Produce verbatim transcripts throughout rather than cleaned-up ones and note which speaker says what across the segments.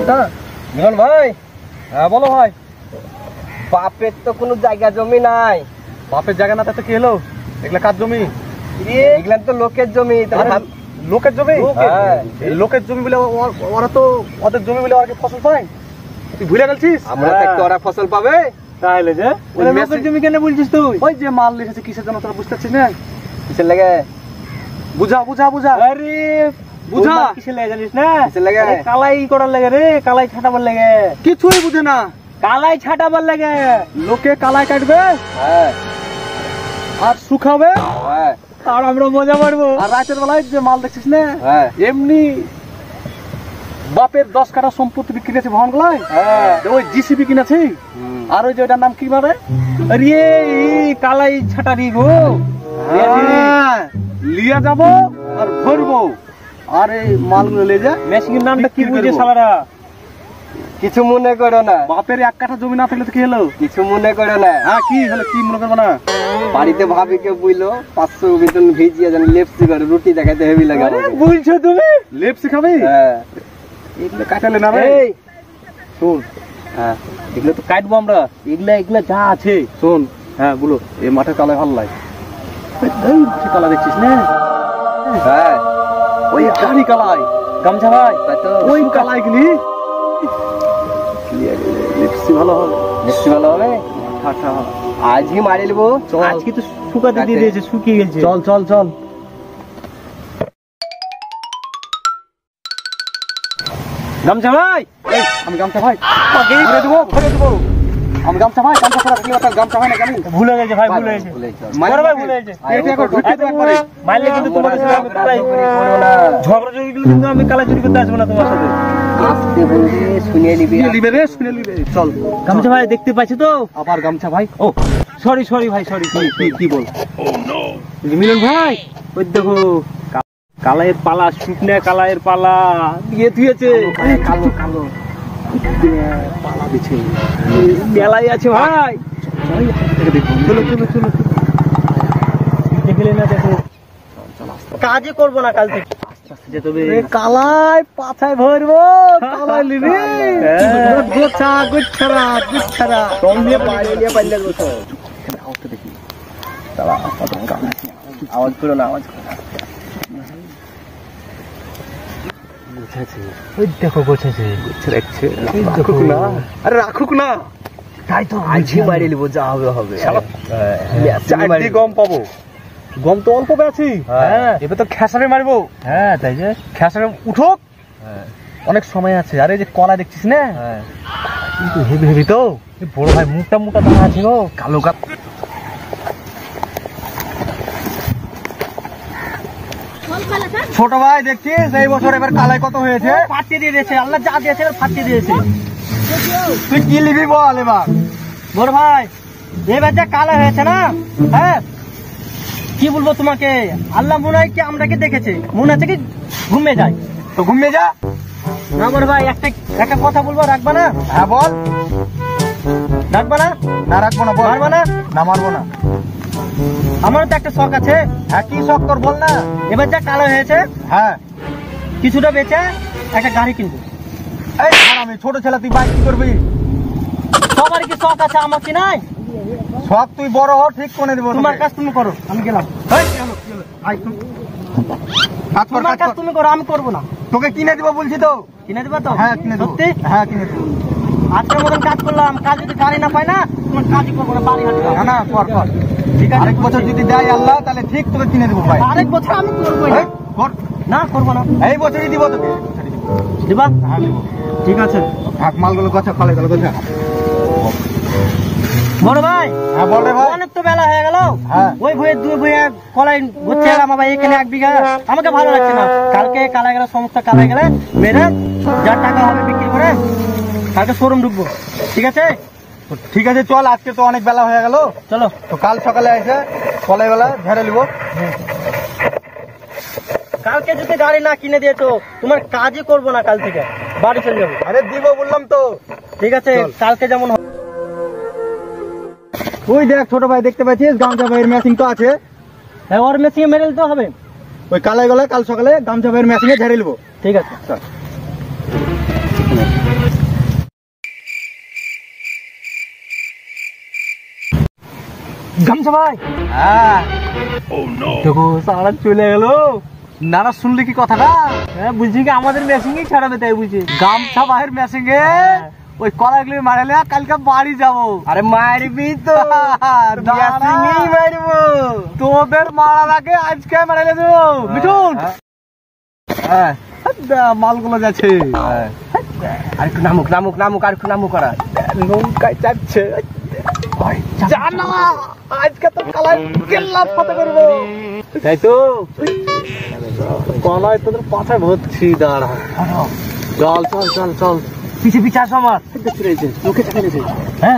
Speaker 1: সমস্যা?
Speaker 2: মিলন ভাই, হ্যাঁ বলো ভাই। বাপের তো কোনো জায়গা জমি নাই।
Speaker 1: বাপের জায়গা না থাকতে কি হলো? এগুলা কার জমি?
Speaker 2: এগুলা তো লোকের জমি।
Speaker 1: লোকের জমি? লোকের জমি বলে ওরা তো ওদের জমি বলে ওরা কি ফসল পায়? তুই ভুলে গেছিস?
Speaker 2: আমরা থাকতে ওরা ফসল পাবে?
Speaker 1: তাহলে যে লোকের জমি কেন বলছিস তুই? ওই যে মাল এসেছে কিসের জন্য তোরা বুঝতে পারছিস না?
Speaker 2: কিসের লাগে?
Speaker 1: বুঝা বুঝা বুঝা।
Speaker 2: আরে
Speaker 1: বুঝা কিসের লাগে জানিস না?
Speaker 2: কিসের লাগে?
Speaker 1: কালাই করার লাগে রে, কালাই ছাটাবার লাগে। কিছুই বুঝে না। কালাই ছাটাবার লাগে। লোকে কালাই কাটবে,
Speaker 2: হ্যাঁ,
Speaker 1: আর শুকাবে,
Speaker 2: হ্যাঁ,
Speaker 1: আর আমরা মজা পারবো। আর রাতের বেলায় যে মাল দেখছিস না,
Speaker 2: হ্যাঁ,
Speaker 1: এমনি বাপের দশ কাঠা সম্পত্তি বিক্রি আছে ভবন গুলাই,
Speaker 2: হ্যাঁ,
Speaker 1: ওই জিসিবি কিনেছি। আর ওই যে ওটার নাম কি মানে, আরে কালাই ছাটারি গো, লিয়া যাবো আর ভরবো, আর এই মালগুলো লে যা। মেশিনের নামটা কি বুঝে শালারা?
Speaker 2: কিছু মনে করো না।
Speaker 1: বাপের এক কাঠা জমি না থাকলে তো কি হলো?
Speaker 2: কিছু মনে করো না।
Speaker 1: হ্যাঁ, কি হলো? কি মনে করবো না?
Speaker 2: বাড়িতে ভাবি কে বুঝলো পাঁচশো বেতন ভিজিয়ে যেন লেপসি করে রুটি দেখাতে হেভি লাগে।
Speaker 1: বুঝছো তুমি? লেপসি খাবি?
Speaker 2: হ্যাঁ,
Speaker 1: এগুলো কাটালে না রে। শোন,
Speaker 2: হ্যাঁ,
Speaker 1: এগুলো তো কাটবো আমরা। এগুলা এগুলা যা আছে শোন। হ্যাঁ বলো, এই মাঠের কালাই ভালো লাগে। কালা দেখছিস না?
Speaker 2: হ্যাঁ,
Speaker 1: ওই গাড়ি কালাই, গামছা ভাই, ওই কালাই গুলি লিপসি ভালো হবে।
Speaker 2: লিপসি ভালো হবে। আজকে মারি নেবো।
Speaker 1: আজকে তো শুকাতে দিয়ে দিয়েছে, শুকিয়ে গেছে। চল চল চল। গামছা ভাই, আমি গামছা ভাই ভরে দেবো, ভরে দেবো। আমি গামছা ভাই, গামছা ছাড়া থাকলে তার গামছা হয় না কেন? ভুলে গেছে ভাই, ভুলে গেছে। মারে ভাই ভুলে গেছে। এটা একবার ঢুকে দেব একবারে। মারলে কিন্তু তোমার সাথে আমি কালাই করব না। ঝগড়া জড়ি গেলে কিন্তু আমি কালাই চুরি করতে আসব না তোমার সাথে।
Speaker 2: আস্তে বলবি, শুনে নিবি।
Speaker 1: নিবে রে, শুনে নিবে। চল। গামছা ভাই দেখতে পাচ্ছ তো? আবার গামছা ভাই। ও সরি সরি ভাই, সরি। কি কি বল? ও নো। মিলন ভাই, ওই দেখো কালাইয়ের পালা, শুকনা কালাইয়ের পালা দিয়ে দিয়েছে। কালো কালো পালা দিচ্ছে, মেলাই আছে ভাই। চলো চলো চলো, দেখলে না? দেখো কাজই করবো না কাল থেকে। আস্তে আস্তে যেতে হবে। কালাই পাছায় ভরবো, কালাই লিবি। গোছা গোছারা গোছারা টং দিয়ে পাইলে নিয়ে পাইলে গোছ। আওয়াজটা দেখি, তারা আওয়াজ করো না, আওয়াজ করো না। ওই দেখো গোছাছে, গোছা রাখছে। রাখুক না, আরে রাখুক না। তাই তো
Speaker 2: আজকে মারি নেবো, যা হবে হবে।
Speaker 1: চারটি গম পাবো। গম তো অল্প পেয়েছি। হ্যাঁ, এবার তো খেসারে মারবো। হ্যাঁ, তাই যে খেসারে উঠুক, অনেক সময় আছে। আর এই যে কলা দেখছিস না, কিন্তু হেভি হেভি তো। বড় ভাই মুখটা মুখটা দেখা আছে গো, কালো কাপ। ছোট ভাই দেখছিস এই বছর এবার কালাই কত হয়েছে? ফাটিয়ে দিয়ে দিয়েছে, আল্লাহ যা দিয়েছে ফাটিয়ে দিয়েছে। তুই কি নিবি বল এবার? বড় ভাই এবার যা কালাই হয়েছে না, হ্যাঁ কি বলবো তোমাকে, আল্লাহ মনে হয় কি আমরাকে দেখেছে, মনে আছে কি ঘুমিয়ে যায় তো ঘুমিয়ে যা। না বড় ভাই একটা একটা কথা বলবো, রাখবা না? হ্যাঁ বল। রাখবা না? না রাখবো না। মারবা না? না মারবো না। আমার তো একটা শখ আছে। হ্যাঁ, কি শখ তোর বল না? এবার যা কালো হয়েছে, হ্যাঁ কিছুটা বেচে একটা গাড়ি কিনবো। এই আমি ছোট ছেলে, তুই বাইক কি করবি? সবার কি শখ আছে, আমার কি নাই? শখ তুই বড় হ, ঠিক করে দেবো। তোমার কাজ তুমি করো, আমি গেলাম। তোমার কাজ তুমি করো, আমি করবো না। তোকে কিনে দিব বলছি তো। কিনে দিবা তো? হ্যাঁ কিনে দেবো। হ্যাঁ কিনে দেবো। আজকের মতন কাজ করলাম, কাজ যদি গাড়ি না পাই না তোমার কাজই করবো না, বাড়ি হাঁটবো না। না কর কর, ঠিক আছে। আরেক বছর যদি দেয় আল্লাহ তাহলে ঠিক তোকে কিনে দেবো ভাই। আরেক বছর আমি করবো না, করবো না। এই বছরই দিব তোকে। দিবা? হ্যাঁ দিব। ঠিক আছে, থাক মালগুলো গোছা, ফলে গেল গোছা। বড় ভাই, হ্যাঁ বল রে ভাই। অনেক তো বেলা হয়ে গেল। ওই ভুয়ে দুই ভুয়ে কলাই ঘুরতে গেলাম, বাবা এখানে এক বিঘা, আমাকে ভালো লাগছে না। কালকে কালাই গেলে, সমস্ত কালাই গেলে মেরে যার টাকা হবে বিক্রি করে কালকে শোরুম ঢুকবো, ঠিক আছে? ঠিক আছে চল, আজকে তো অনেক বেলা হয়ে গেল, চলো তো কাল সকালে এসে কলাই বেলা ঝেড়ে নিবো। কালকে যদি গাড়ি না কিনে দিয়েছো তোমার কাজই করবো না, কাল থেকে বাড়ি চলে যাবো। আরে দিব বললাম তো। ঠিক আছে, কালকে যেমন। ওই দেখ ছোট ভাই, দেখতে পাচ্ছিস গামছা ভাইয়ের মেশিন তো আছে। হ্যাঁ, ওর মেশিনে মেরে নিতে হবে। ওই কালাই গলায় কাল সকালে গামছা ভাইয়ের মেশিনে ঝেড়ে নেবো। ঠিক আছে চল। গামছা ভাই,
Speaker 2: হ্যাঁ
Speaker 1: দেখো সারা চলে গেল। না না, শুনলি কি কথাটা? হ্যাঁ বুঝছি, কি আমাদের মেশিনই ছাড়াবে তাই বুঝছি। গামছা ভাইয়ের মেশিন এ ওই কলাগুলি মারালে কালকে বাড়ি যাবো।
Speaker 2: আরে মারবি তো, মেশিনেই মারবো।
Speaker 1: তোদের মারার আগে আজকে মারালে দেবো মিঠুন।
Speaker 2: হ্যাঁ
Speaker 1: মালগুলো যাচ্ছে,
Speaker 2: আর একটু নামুক নামুক নামুক আর একটু নামুক করা
Speaker 1: নৌকায় যাচ্ছে। জানা আজকে তো কালাই কেল্লা ফাতে করবো, তাই তো কলায় তোদের পাছায় ভরছি। দাঁড়া চল চল চল চল,
Speaker 2: পিছে পিছে আসো আমার।
Speaker 1: দেখতে রয়েছে লোকে চাকা গেছে।
Speaker 2: হ্যাঁ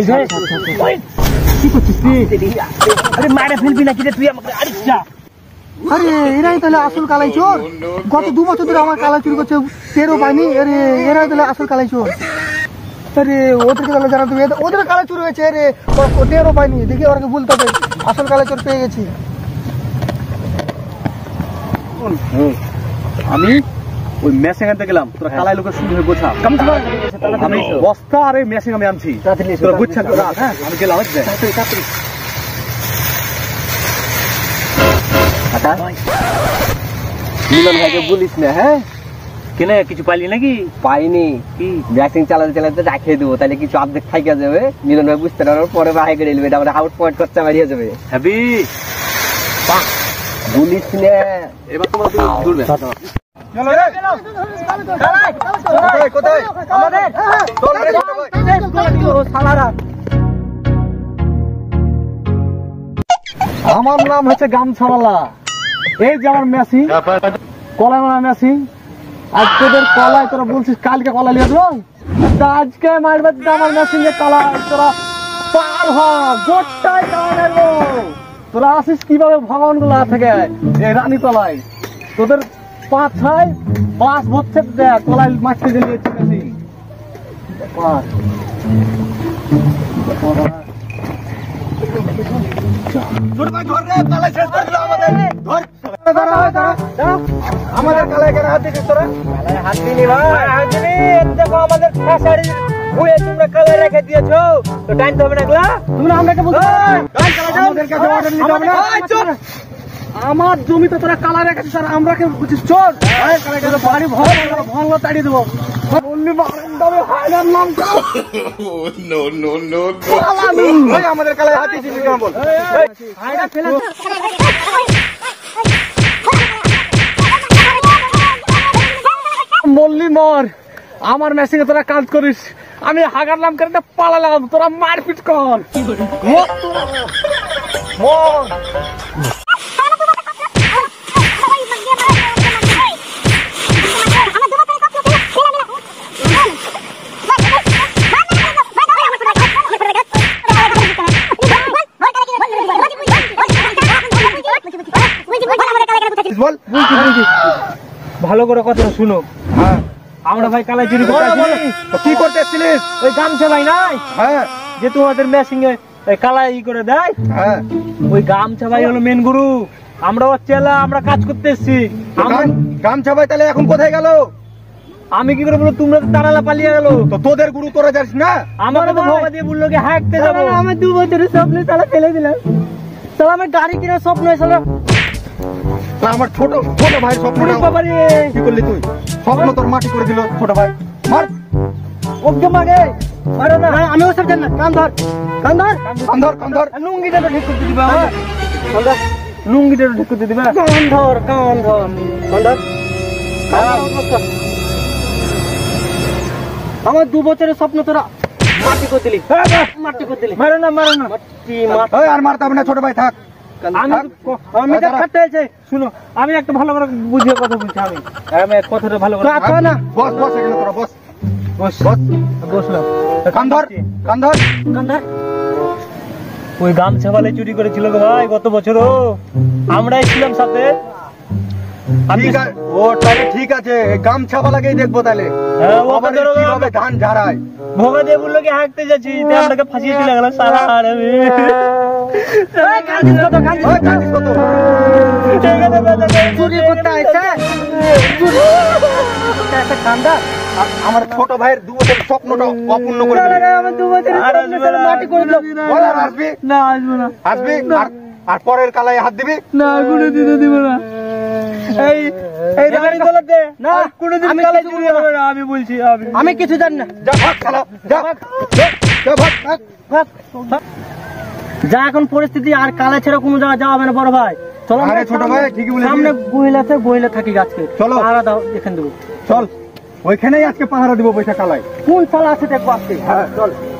Speaker 2: কি করছিস তুই? আরে মারে ফেলবি নাকি রে তুই আমাকে? আরে যা।
Speaker 3: আরে এরাই তাহলে আসল কালাই চোর। গত দু বছর ধরে আমার কালাই চুরি করছে, টেরও পাইনি। আরে এরাই তাহলে আসল কালাই চোর। আরে ওদেরকে তাহলে জানাতে হবে, ওদের কালাই চুরি হয়েছে। আরে টেরও পাইনি, দেখি ওরাকে বলতে হবে আসল কালাই চোর পেয়ে গেছি।
Speaker 1: আমি ওই মেশিন আনতে গেলাম, তোরা কালাই লোকের শুরু হয়ে গোছা। আমি বস্তা আর এই মেশিন আমি আনছি, তোরা বুঝছেন তো? হ্যাঁ আমি গেলাম।
Speaker 2: মিলন ভাইকে বলিস না। হ্যাঁ
Speaker 1: কেনে কিছু পাইলি নাকি?
Speaker 2: পাইনি, কি ব্যাটিং চালাতে চালাতে রাখে দেবো, তাহলে কিছু অর্ধেক থাইকা যাবে। মিলন ভাই বুঝতে পারবে, পরে বাহাই করে নেবে, আমাদের আউট পয়েন্ট খরচা বাড়িয়ে যাবে।
Speaker 1: হ্যাপি
Speaker 2: বলিস না।
Speaker 1: এবার তোমরা দূরবে আমার নাম হচ্ছে গামছাওয়ালা। এই যে আমার মেশিন, কলাই মারা মেশিন। আজ তোদের কলাই তোরা বলছিস কালকে কলা লিয়ে দেবো, আজকে মারবে আমার মেশিনে কলাই। তোরা পার হ, গোটাই কলা মারবো। তোরা আসিস কিভাবে ভগবান গুলা থেকে এই রানী তলায়, তোদের পাঁচ ছয় পাঁচ বছর দেখ কলাই মাছতে গেলিয়েছি মেশিন। আমাদের কালাই কেন হাত দিচ্ছিস তোরা?
Speaker 2: হাত দিনি ভাই, হাত দিনি। দেখো আমাদের খেসারি ভুয়ে তোমরা কালাই রেখে দিয়েছো, তো টাইম হবে না এগুলা।
Speaker 1: তুমি আমাকে বলছো আমাদের কাছে অর্ডার নিতে হবে না। আমার জমিতে তোরা কালা রেখেছিস আর আমরা কেউ বুঝিস চোর? বাড়ি ভঙ্গ তাড়িয়ে দেবো। আমাদের কালায় হাত দিয়েছিস কেমন বল? মল্লি মর, আমার মেশিনে তোরা কাজ করিস, আমি হাগার নাম করে পালালাম, তোরা মারপিট কর। ভালো করে কথা শুনো। হ্যাঁ আমরা ভাই কালাই চুরি করতে আসিনি। কি করতে এসেছিলিস? ওই গামছা ভাই নাই, হ্যাঁ, যে তোমাদের মেশিনে কালাই ই করে দেয়। হ্যাঁ ওই গামছা ভাই হলো মেন গুরু, আমরা ওর চেলা, আমরা কাজ করতে এসেছি। গামছা ভাই তাহলে এখন কোথায় গেল? আমি কি করে বলবো? তোমরা তো তারালা পালিয়ে গেল। তো তোদের গুরু তোরা যাস না? আমাকে তো ভোগা দিয়ে বললো কি হাঁটতে যাবো।
Speaker 3: আমার দু বছরের স্বপ্ন তারা ফেলে দিলাম। তাহলে আমার গাড়ি কেনার স্বপ্ন হয়েছিল।
Speaker 1: আমার ছোট ছোট ভাই স্বপ্ন কি করলি তুই? স্বপ্ন তোর মাটি করে দিল ছোট ভাই। মার ওকে মাগে মারো না।
Speaker 3: আমি ওসব জানি না। কান ধর, কান ধর,
Speaker 1: কান ধর, কান ধর।
Speaker 3: লুঙ্গিটা তো ঠিক করতে দিবা।
Speaker 1: লুঙ্গিটা ঠিক করতে দিবা।
Speaker 3: কান ধর, কান ধর, কান ধর। আমার দু বছরের স্বপ্ন তোরা মাটি করে দিলি, মাটি করে দিলি।
Speaker 1: মারো না, মারো না। আর মারতে হবে না ছোট ভাই, থাক।
Speaker 3: আমি দেখাতে চাইছি।
Speaker 1: শুনো, আমি একটা ভালো করে বুঝিয়ে কথা বলছি। আমি আমি কথাটা ভালো করে
Speaker 3: না।
Speaker 1: বস বস এখানে তোরা বস বস বস বসলাম। কান ধর, কান ধর,
Speaker 3: কান ধর।
Speaker 1: ওই গামছা বালে চুরি করেছিল গো ভাই গত বছরও, আমরাই ছিলাম সাথে। ও তাহলে ঠিক আছে, গামছা বালাকেই দেখবো তাহলে। হ্যাঁ ও কিভাবে ধান ঝাড়ায়। ভোগা দিয়ে বললো কি হাঁকতে যাচ্ছি, আপনাকে ফাঁসিয়ে দিলে গেল সারা।
Speaker 3: চুরি করতে আসে, চুরি করতে আসে কান্দা।
Speaker 1: আর আমার ছোট ভাইয়ের দু বছরের স্বপ্নটা অপূর্ণ করে দিলি। আর
Speaker 3: মাটি করে দাও।
Speaker 1: বল আর আসবি
Speaker 3: না আসবো না,
Speaker 1: আসবি আর আর পরের কালায় হাত দিবি
Speaker 3: না কোনো দিনও দিব না। এই এই রানী বলে দে না, কোনোদিন কালাই চুরি হবে না, আমি বলছি। আমি আমি কিছু জানি না।
Speaker 1: যা ভাগ শালা, যা ভাগ, যা, যা ভাগ, ভাগ।
Speaker 3: ভাগ, ভাগ। যা এখন পরিস্থিতি, আর কালা ছেড়ে কোনো জায়গায় যাওয়া হবে না বড় ভাই। চলো
Speaker 1: আরে ছোট ভাই, ঠিকই বলেছিস।
Speaker 3: সামনে বহিল আছে, বহিলে থাকি গাছকে।
Speaker 1: চলো।
Speaker 3: পাহারা দাও, এখান দেবো।
Speaker 1: চল ওইখানেই আজকে পাহারা দিব বৈশাখ কালায়।
Speaker 3: কোন সাল আছে দেখবো আজকে।
Speaker 1: হ্যাঁ চল।